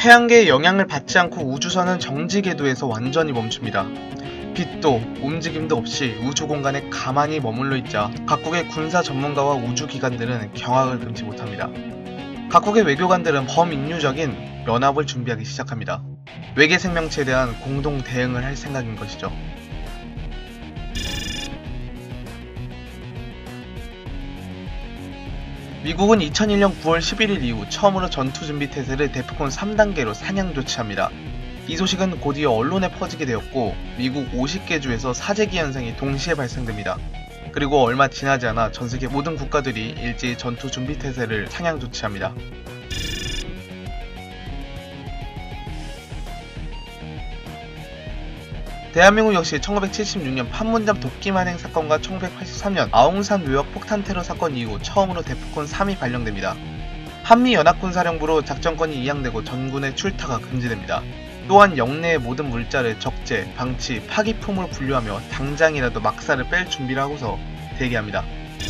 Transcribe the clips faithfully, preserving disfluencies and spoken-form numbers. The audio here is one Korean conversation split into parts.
태양계의 영향을 받지 않고 우주선은 정지 궤도에서 완전히 멈춥니다. 빛도 움직임도 없이 우주 공간에 가만히 머물러 있자 각국의 군사 전문가와 우주기관들은 경악을 금치 못합니다. 각국의 외교관들은 범인류적인 연합을 준비하기 시작합니다. 외계 생명체에 대한 공동 대응을 할 생각인 것이죠. 미국은 이천일 년 구월 십일일 이후 처음으로 전투준비태세를 데프콘 삼 단계로 상향 조치합니다. 이 소식은 곧이어 언론에 퍼지게 되었고 미국 오십 개 주에서 사재기 현상이 동시에 발생됩니다. 그리고 얼마 지나지 않아 전세계 모든 국가들이 일제히 전투준비태세를 상향 조치합니다. 대한민국 역시 천구백칠십육 년 판문점 도끼 만행 사건과 천구백팔십삼 년 아웅산 묘역 폭탄 테러 사건 이후 처음으로 데프콘 삼이 발령됩니다. 한미연합군사령부로 작전권이 이양되고 전군의 출타가 금지됩니다. 또한 영내의 모든 물자를 적재, 방치, 파기품으로 분류하며 당장이라도 막사를 뺄 준비를 하고서 대기합니다.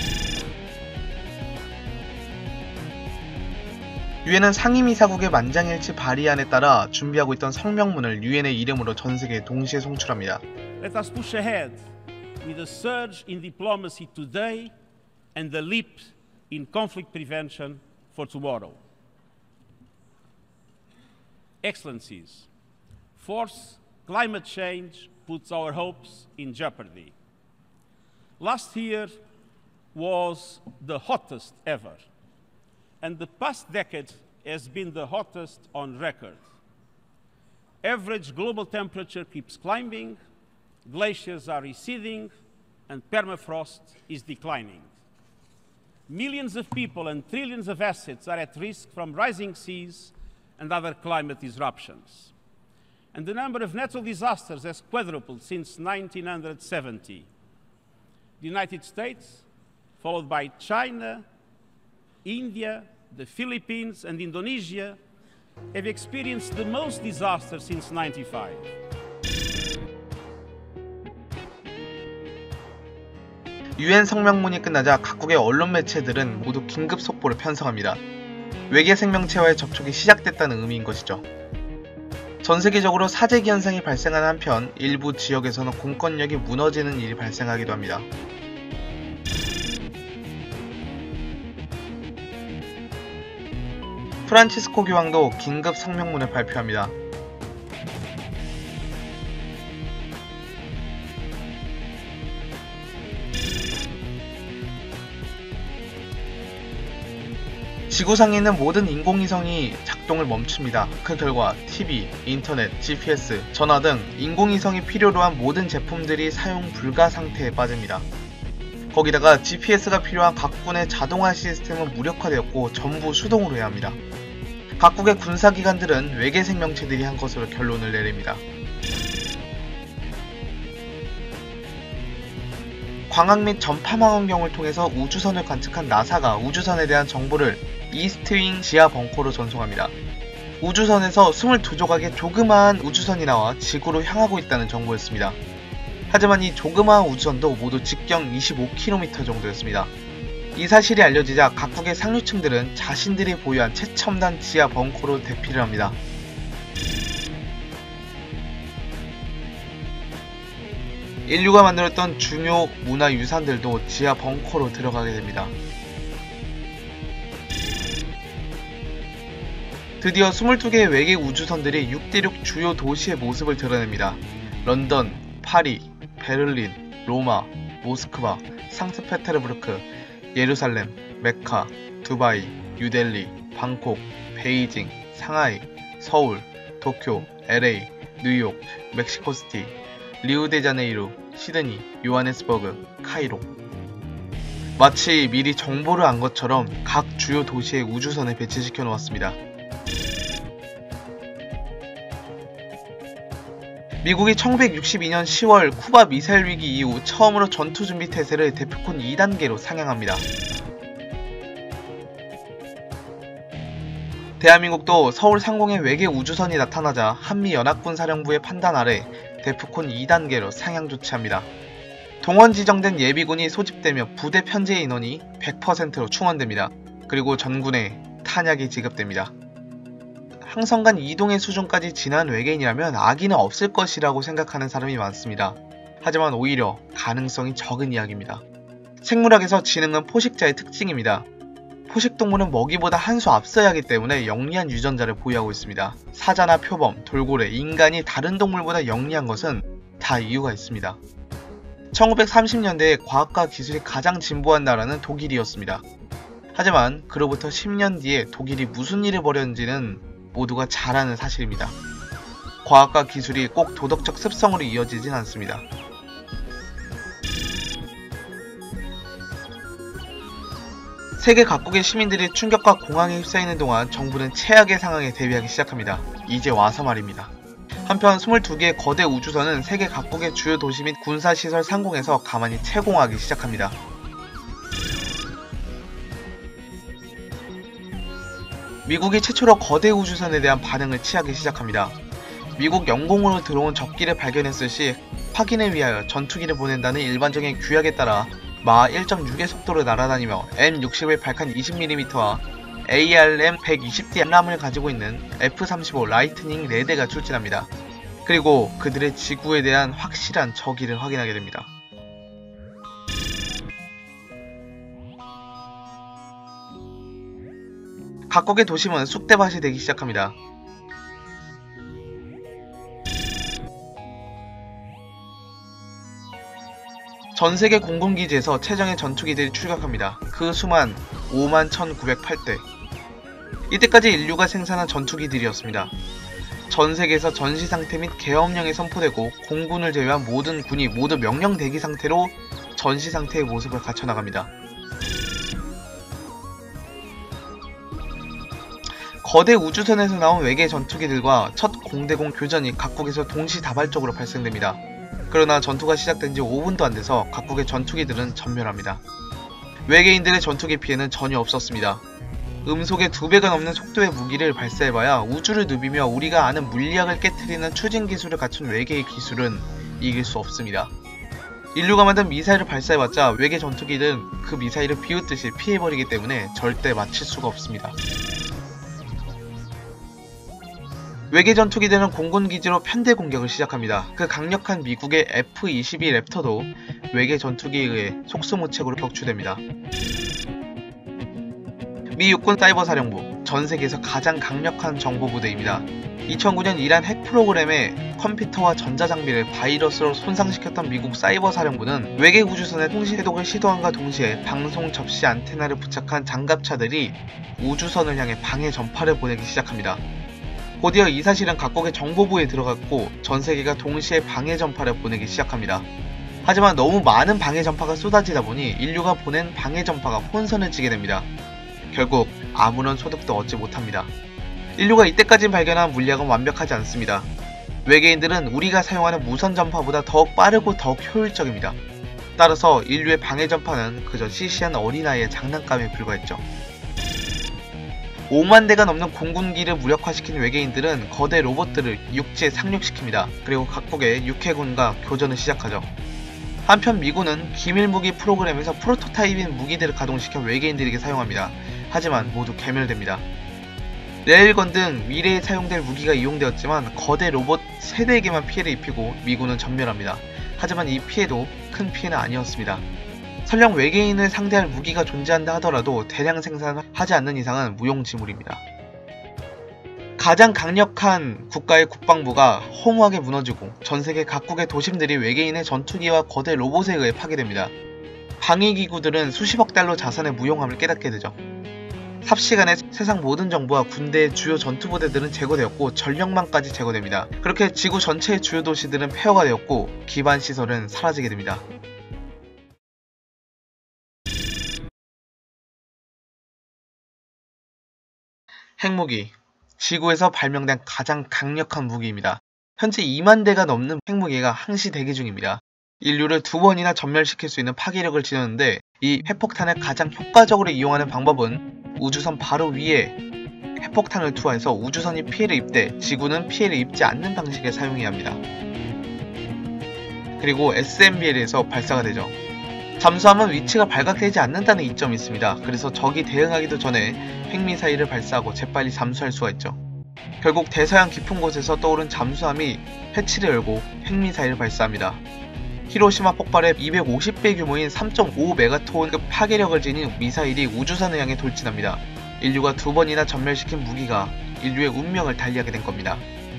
유엔은 상임이사국의 만장일치 발의안에 따라 준비하고 있던 성명문을 유엔의 이름으로 전세계에 동시에 송출합니다. Let us push ahead with a surge in diplomacy today and the leap in conflict prevention for tomorrow. Excellencies, force climate change puts our hopes in jeopardy. Last year was the hottest ever. And the past decade has been the hottest on record. Average global temperature keeps climbing, glaciers are receding, and permafrost is declining. Millions of people and trillions of assets are at risk from rising seas and other climate disruptions. And the number of natural disasters has quadrupled since nineteen seventy. The United States, followed by China, India, the Philippines, and Indonesia have experienced the most disasters since ninety-five. 유엔 성명문이 끝나자 각국의 언론 매체들은 모두 긴급 속보를 편성합니다. 외계 생명체와의 접촉이 시작됐다는 의미인 것이죠. 전 세계적으로 사재기 현상이 발생하는 한편 일부 지역에서는 공권력이 무너지는 일이 발생하기도 합니다. 프란치스코 교황도 긴급 성명문을 발표합니다. 지구상에 있는 모든 인공위성이 작동을 멈춥니다. 그 결과 티비, 인터넷, 지피에스, 전화 등 인공위성이 필요로 한 모든 제품들이 사용 불가 상태에 빠집니다. 거기다가 지피에스가 필요한 각군의 자동화 시스템은 무력화되었고 전부 수동으로 해야 합니다. 각국의 군사기관들은 외계 생명체들이 한 것으로 결론을 내립니다. 광학 및 전파망 환경을 통해서 우주선을 관측한 나사가 우주선에 대한 정보를 이스트윙 지하 벙커로 전송합니다. 우주선에서 이십이 조각의 조그마한 우주선이 나와 지구로 향하고 있다는 정보였습니다. 하지만 이 조그마한 우주선도 모두 직경 이십오 킬로미터 정도였습니다. 이 사실이 알려지자 각국의 상류층들은 자신들이 보유한 최첨단 지하 벙커로 대피를 합니다. 인류가 만들었던 중요 문화유산들도 지하 벙커로 들어가게 됩니다. 드디어 이십이 개의 외계 우주선들이 육대륙 주요 도시의 모습을 드러냅니다. 런던, 파리, 베를린, 로마, 모스크바, 상트페테르부르크, 예루살렘, 메카, 두바이, 뉴델리, 방콕, 베이징, 상하이, 서울, 도쿄, 엘에이, 뉴욕, 멕시코시티, 리우데자네이루, 시드니, 요하네스버그, 카이로. 마치 미리 정보를 안 것처럼 각 주요 도시에 우주선을 배치시켜 놓았습니다. 미국이 천구백육십이 년 시월 쿠바 미사일 위기 이후 처음으로 전투준비 태세를 데프콘 이 단계로 상향합니다. 대한민국도 서울 상공에 외계 우주선이 나타나자 한미연합군사령부의 판단 아래 데프콘 이 단계로 상향 조치합니다. 동원 지정된 예비군이 소집되며 부대 편제 인원이 백 퍼센트로 충원됩니다. 그리고 전군에 탄약이 지급됩니다. 항성간 이동의 수준까지 진화한 외계인이라면 아기는 없을 것이라고 생각하는 사람이 많습니다. 하지만 오히려 가능성이 적은 이야기입니다. 생물학에서 지능은 포식자의 특징입니다. 포식동물은 먹이보다 한 수 앞서야 하기 때문에 영리한 유전자를 보유하고 있습니다. 사자나 표범, 돌고래, 인간이 다른 동물보다 영리한 것은 다 이유가 있습니다. 천구백삼십 년대에 과학과 기술이 가장 진보한 나라는 독일이었습니다. 하지만 그로부터 십 년 뒤에 독일이 무슨 일을 벌였는지는 모두가 잘 아는 사실입니다. 과학과 기술이 꼭 도덕적 습성으로 이어지진 않습니다. 세계 각국의 시민들이 충격과 공황에 휩싸이는 동안 정부는 최악의 상황에 대비하기 시작합니다. 이제 와서 말입니다. 한편 이십이 개의 거대 우주선은 세계 각국의 주요 도시 및 군사시설 상공에서 가만히 채공하기 시작합니다. 미국이 최초로 거대 우주선에 대한 반응을 취하기 시작합니다. 미국 영공으로 들어온 적기를 발견했을 시 확인을 위하여 전투기를 보낸다는 일반적인 규약에 따라 마하 일 점 육의 속도로 날아다니며 엠 육십을 발칸 이십 밀리미터와 에이알엠 백이십 디 람을 가지고 있는 에프 삼십오 라이트닝 네 대가 출진합니다. 그리고 그들의 지구에 대한 확실한 적의를 확인하게 됩니다. 각국의 도심은 쑥대밭이 되기 시작합니다. 전세계 공군기지에서 최정예 전투기들이 출격합니다. 그 수만 오만 천구백팔 대. 이때까지 인류가 생산한 전투기들이었습니다. 전세계에서 전시상태 및 계엄령이 선포되고 공군을 제외한 모든 군이 모두 명령 대기 상태로 전시상태의 모습을 갖춰나갑니다. 거대 우주선에서 나온 외계 전투기들과 첫 공대공 교전이 각국에서 동시다발적으로 발생됩니다. 그러나 전투가 시작된 지 오 분도 안 돼서 각국의 전투기들은 전멸합니다. 외계인들의 전투기 피해는 전혀 없었습니다. 음속의 두 배가 넘는 속도의 무기를 발사해봐야 우주를 누비며 우리가 아는 물리학을 깨트리는 추진 기술을 갖춘 외계의 기술은 이길 수 없습니다. 인류가 만든 미사일을 발사해봤자 외계 전투기는 그 미사일을 비웃듯이 피해버리기 때문에 절대 맞힐 수가 없습니다. 외계 전투기들은 공군기지로 편대 공격을 시작합니다. 그 강력한 미국의 에프 이십이 랩터도 외계 전투기에 의해 속수무책으로 격추됩니다. 미 육군 사이버사령부, 전세계에서 가장 강력한 정보부대입니다. 이천구 년 이란 핵 프로그램에 컴퓨터와 전자장비를 바이러스로 손상시켰던 미국 사이버사령부는 외계 우주선의 통신 해독을 시도함과 동시에 방송 접시 안테나를 부착한 장갑차들이 우주선을 향해 방해 전파를 보내기 시작합니다. 곧이어 이 사실은 각국의 정보부에 들어갔고 전세계가 동시에 방해 전파를 보내기 시작합니다. 하지만 너무 많은 방해 전파가 쏟아지다 보니 인류가 보낸 방해 전파가 혼선을 지게 됩니다. 결국 아무런 소득도 얻지 못합니다. 인류가 이때까지 발견한 물리학은 완벽하지 않습니다. 외계인들은 우리가 사용하는 무선 전파보다 더욱 빠르고 더욱 효율적입니다. 따라서 인류의 방해 전파는 그저 시시한 어린아이의 장난감에 불과했죠. 오만 대가 넘는 공군기를 무력화시킨 외계인들은 거대 로봇들을 육지에 상륙시킵니다. 그리고 각국의 육해군과 교전을 시작하죠. 한편 미군은 기밀무기 프로그램에서 프로토타입인 무기들을 가동시켜 외계인들에게 사용합니다. 하지만 모두 괴멸됩니다. 레일건 등 미래에 사용될 무기가 이용되었지만 거대 로봇 세 대에게만 피해를 입히고 미군은 전멸합니다. 하지만 이 피해도 큰 피해는 아니었습니다. 설령 외계인을 상대할 무기가 존재한다 하더라도 대량 생산하지 않는 이상은 무용지물입니다. 가장 강력한 국가의 국방부가 허무하게 무너지고 전세계 각국의 도심들이 외계인의 전투기와 거대 로봇에 의해 파괴됩니다. 방위기구들은 수십억 달러 자산의 무용함을 깨닫게 되죠. 삽시간에 세상 모든 정부와 군대의 주요 전투부대들은 제거되었고 전력망까지 제거됩니다. 그렇게 지구 전체의 주요 도시들은 폐허가 되었고 기반시설은 사라지게 됩니다. 핵무기, 지구에서 발명된 가장 강력한 무기입니다. 현재 이만 대가 넘는 핵무기가 항시 대기 중입니다. 인류를 두 번이나 전멸시킬 수 있는 파괴력을 지녔는데 이 핵폭탄을 가장 효과적으로 이용하는 방법은 우주선 바로 위에 핵폭탄을 투하해서 우주선이 피해를 입되 지구는 피해를 입지 않는 방식을 사용해야 합니다. 그리고 에스엠비엘에서 발사가 되죠. 잠수함은 위치가 발각되지 않는다는 이점이 있습니다. 그래서 적이 대응하기도 전에 핵미사일을 발사하고 재빨리 잠수할 수가 있죠. 결국 대서양 깊은 곳에서 떠오른 잠수함이 해치를 열고 핵미사일을 발사합니다. 히로시마 폭발에 이백오십 배 규모인 삼 점 오 메가톤급 파괴력을 지닌 미사일이 우주선을 향해 돌진합니다. 인류가 두 번이나 전멸시킨 무기가 인류의 운명을 달리하게 된 겁니다.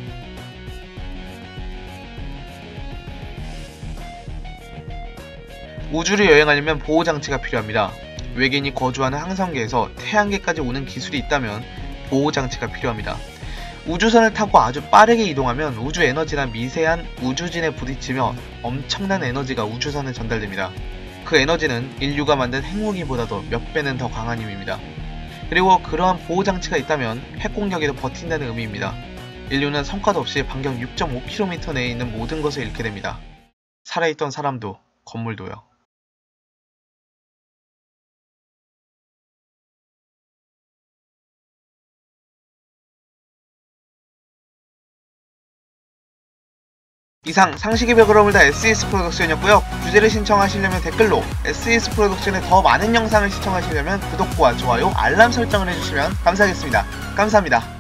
우주를 여행하려면 보호장치가 필요합니다. 외계인이 거주하는 항성계에서 태양계까지 오는 기술이 있다면 보호장치가 필요합니다. 우주선을 타고 아주 빠르게 이동하면 우주 에너지나 미세한 우주진에 부딪히며 엄청난 에너지가 우주선에 전달됩니다. 그 에너지는 인류가 만든 핵무기보다도 몇 배는 더 강한 힘입니다. 그리고 그러한 보호장치가 있다면 핵공격에도 버틴다는 의미입니다. 인류는 성과도 없이 반경 육 점 오 킬로미터 내에 있는 모든 것을 잃게 됩니다. 살아있던 사람도 건물도요. 이상 상식의 벽을 허물다 에스이에스 프로덕션이었고요. 주제를 신청하시려면 댓글로, 에스이에스 프로덕션의 더 많은 영상을 시청하시려면 구독과 좋아요, 알람 설정을 해주시면 감사하겠습니다. 감사합니다.